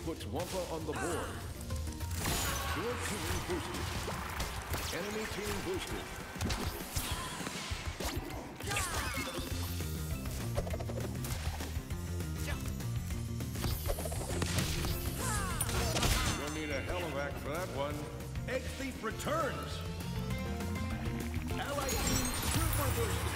puts Wumpa on the board. Your team boosted. Enemy team boosted. You'll need a helivac for that one. Egg Thief returns. Allied team super boosted.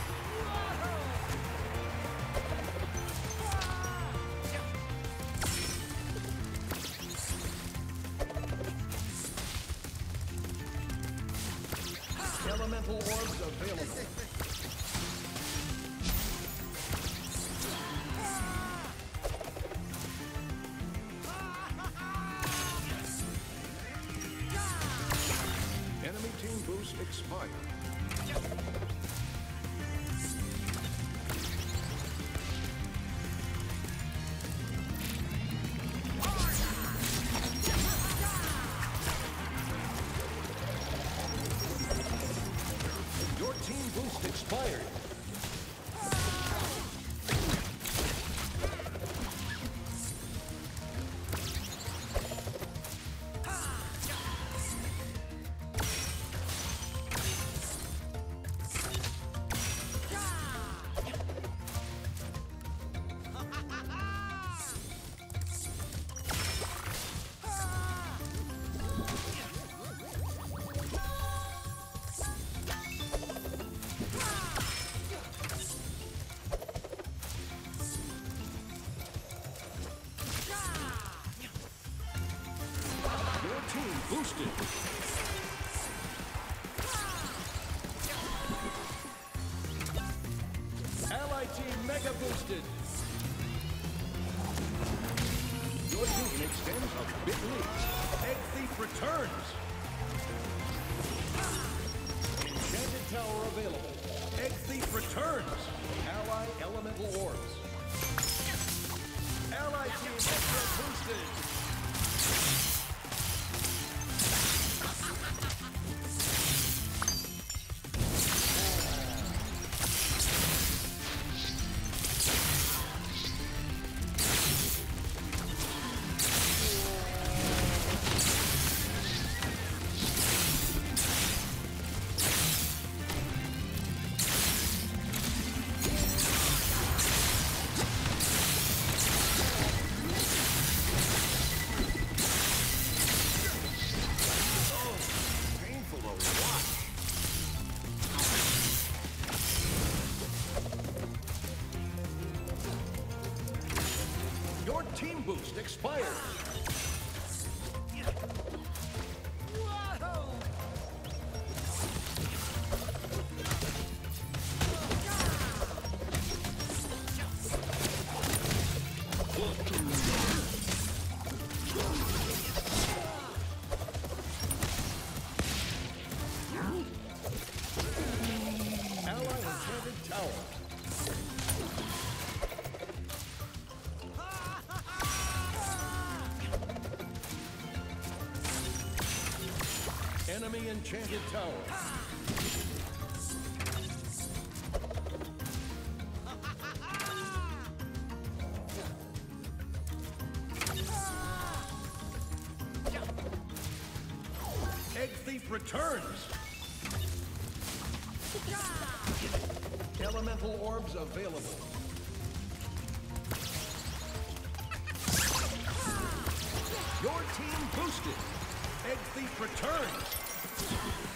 Elemental orbs available. Enemy team boost expired. Your team boost expired. Your team boosted. Allied team mega boosted. Your team extends a big lead. Egg Thief returns. Enchanted Tower available. Egg Thief returns. Ally elemental orbs. Allied team extra boosted. Painful to watch. Your team boost expired. Ally Enchanted Tower. Enemy Enchanted Tower. Egg Thief returns. Elemental orbs available. Your team boosted. Egg Thief returns.